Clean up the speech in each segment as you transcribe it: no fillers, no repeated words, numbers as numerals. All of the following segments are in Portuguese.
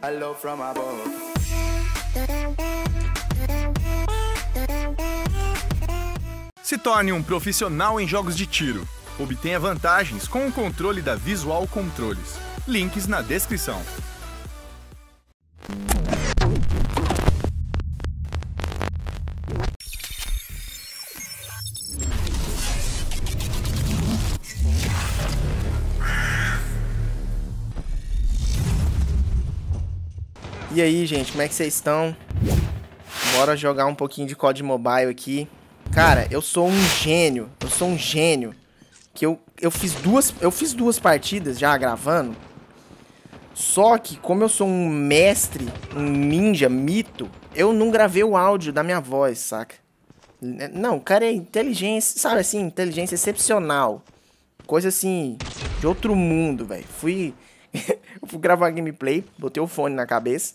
love from above. Se torne um profissional em jogos de tiro. Obtenha vantagens com o controle da Visual Controles. Links na descrição. E aí, gente, como é que vocês estão? Bora jogar um pouquinho de COD Mobile aqui. Cara, eu sou um gênio. Que eu fiz duas partidas já gravando. Só que como eu sou um mestre, um ninja, mito, eu não gravei o áudio da minha voz, saca? Não, o cara é inteligência, sabe assim, inteligência excepcional. Coisa assim, de outro mundo, velho. Eu fui gravar gameplay, botei o fone na cabeça.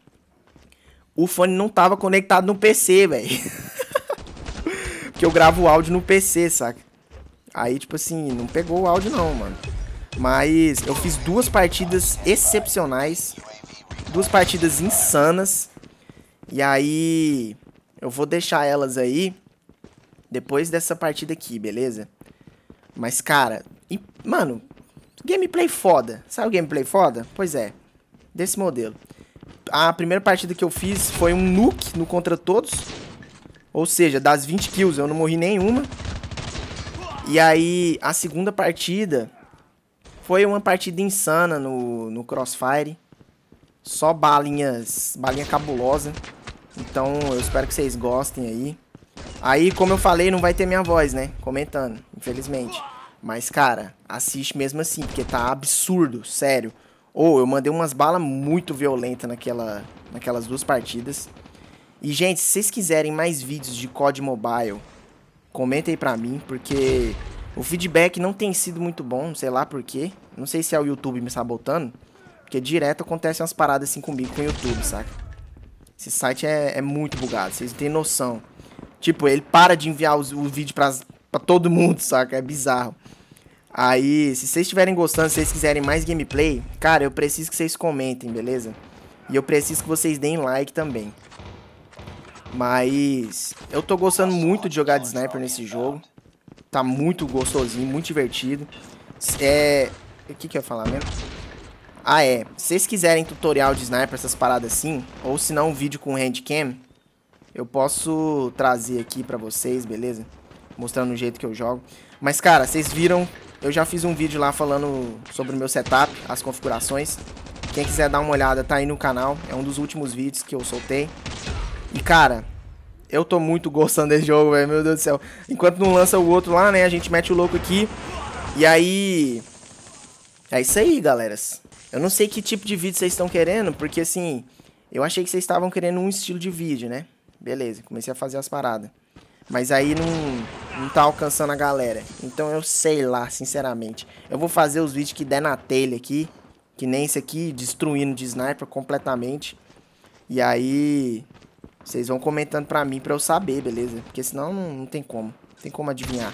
O fone não tava conectado no PC, velho. Porque eu gravo o áudio no PC, saca? Aí, tipo assim, não pegou o áudio não, mano. Mas eu fiz duas partidas excepcionais. Duas partidas insanas. E aí, eu vou deixar elas aí depois dessa partida aqui, beleza? Mas, cara, mano, gameplay foda. Sabe o gameplay foda? Pois é, desse modelo. A primeira partida que eu fiz foi um nuke no contra todos. Ou seja, das 20 kills eu não morri nenhuma. E aí, a segunda partida foi uma partida insana no Crossfire. Só balinha cabulosa. Então, eu espero que vocês gostem aí. Aí, como eu falei, não vai ter minha voz, né? Comentando, infelizmente. Mas, cara, assiste mesmo assim, porque tá absurdo, sério. Eu mandei umas balas muito violentas naquelas duas partidas. E, gente, se vocês quiserem mais vídeos de COD Mobile, comentem aí pra mim, porque o feedback não tem sido muito bom, sei lá por quê. Não sei se é o YouTube me sabotando, porque direto acontecem umas paradas assim comigo com o YouTube, saca? Esse site é muito bugado, vocês não têm noção. Tipo, ele para de enviar o vídeo pra todo mundo, saca? É bizarro. Aí, se vocês estiverem gostando, se vocês quiserem mais gameplay, cara, eu preciso que vocês comentem, beleza? E eu preciso que vocês deem like também. Mas eu tô gostando muito de jogar de sniper nesse jogo. Tá muito gostosinho, muito divertido. O que eu ia falar mesmo? Se vocês quiserem tutorial de sniper, essas paradas assim, ou se não um vídeo com handcam, eu posso trazer aqui pra vocês, beleza? Mostrando o jeito que eu jogo. Mas, cara, vocês viram, eu já fiz um vídeo lá falando sobre o meu setup, as configurações. Quem quiser dar uma olhada, tá aí no canal. É um dos últimos vídeos que eu soltei. E, cara, eu tô muito gostando desse jogo, velho. Meu Deus do céu. Enquanto não lança o outro lá, né, a gente mete o louco aqui. E aí... é isso aí, galera. Eu não sei que tipo de vídeo vocês estão querendo, porque, assim, eu achei que vocês estavam querendo um estilo de vídeo, né? Beleza, comecei a fazer as paradas. Mas aí não tá alcançando a galera. Então eu sei lá, sinceramente. Eu vou fazer os vídeos que der na telha aqui. Que nem esse aqui, destruindo de sniper completamente. E aí vocês vão comentando pra mim, pra eu saber, beleza? Porque senão não tem como. Não tem como adivinhar.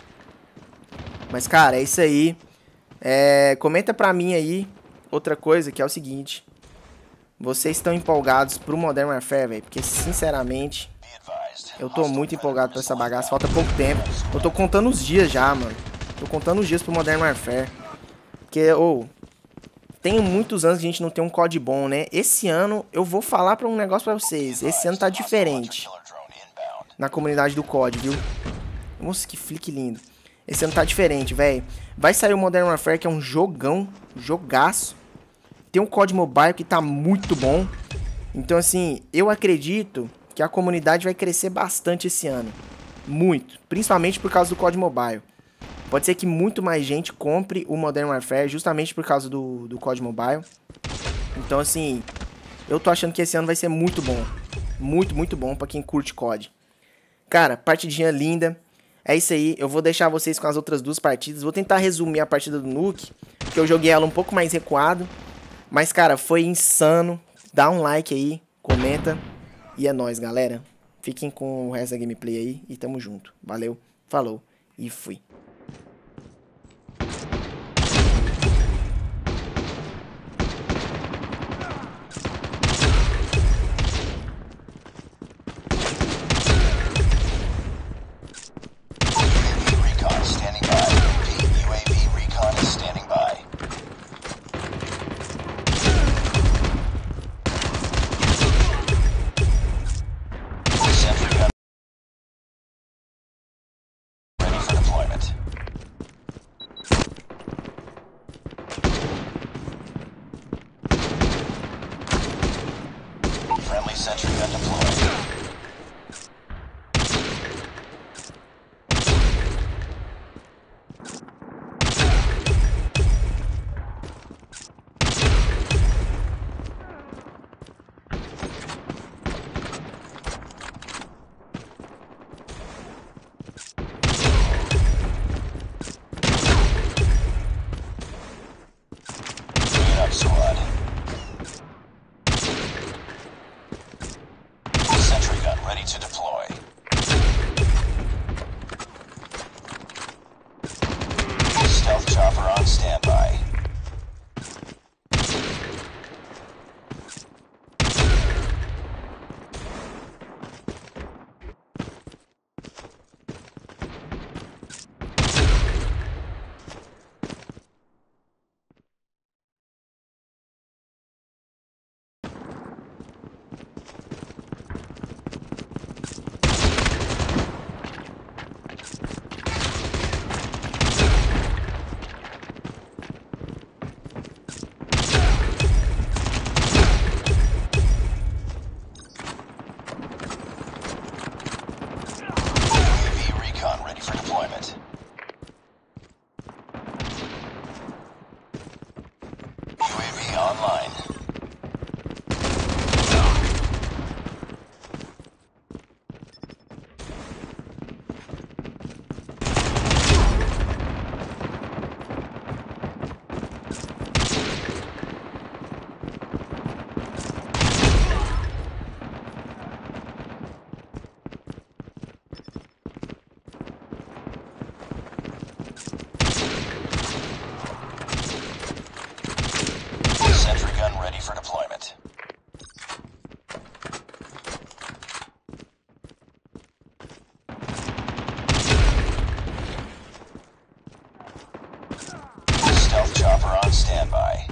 Mas, cara, é isso aí. Comenta pra mim aí outra coisa, que é o seguinte. Vocês estão empolgados pro Modern Warfare, velho? Porque, sinceramente, eu tô muito empolgado pra essa bagaça. Falta pouco tempo. Eu tô contando os dias já, mano. Tô contando os dias pro Modern Warfare. Porque, tem muitos anos que a gente não tem um COD bom, né? Esse ano, eu vou falar pra um negócio pra vocês. Esse ano tá diferente. Na comunidade do COD, viu? Nossa, que flick lindo. Esse ano tá diferente, velho. Vai sair o Modern Warfare, que é um jogão. Jogaço. Tem um COD Mobile que tá muito bom. Então, assim, eu acredito que a comunidade vai crescer bastante esse ano. Muito. Principalmente por causa do COD Mobile. Pode ser que muito mais gente compre o Modern Warfare justamente por causa do COD Mobile. Então, assim, eu tô achando que esse ano vai ser muito bom. Muito, muito bom pra quem curte COD. Cara, partidinha linda. É isso aí, eu vou deixar vocês com as outras duas partidas. Vou tentar resumir a partida do Nuke, porque eu joguei ela um pouco mais recuado. Mas, cara, foi insano. Dá um like aí, comenta. E é nóis, galera. Fiquem com o resto da gameplay aí e tamo junto. Valeu, falou e fui. chopper on standby. Sentry gun ready for deployment. Stealth chopper on standby.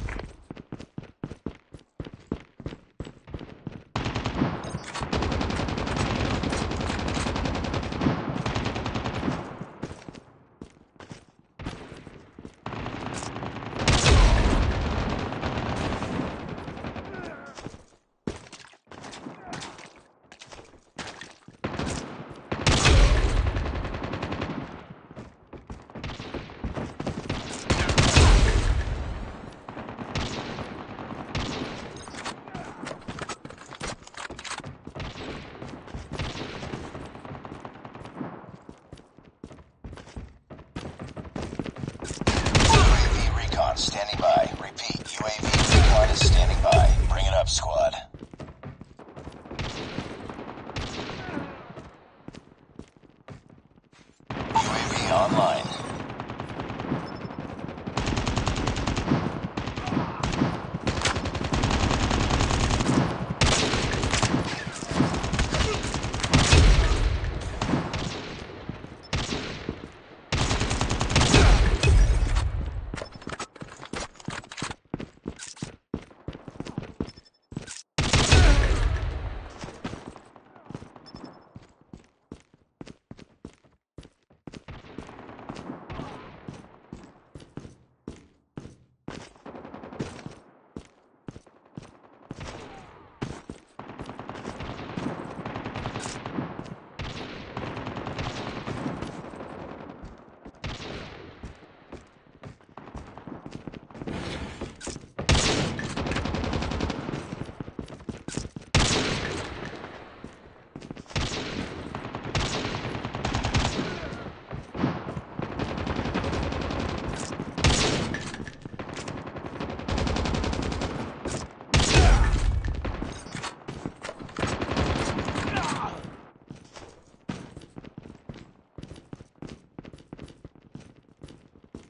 Standing by. Repeat, UAV recon is standing by. Bring it up, squad. UAV online.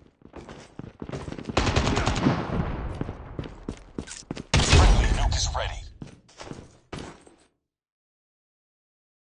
Nuke is ready.